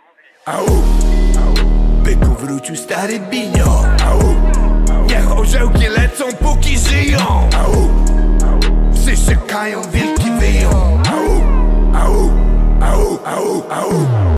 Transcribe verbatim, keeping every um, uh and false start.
Au, Byku wrócił stary Binio. Au, niech orzełki lecą póki żyją. Au, psy czekają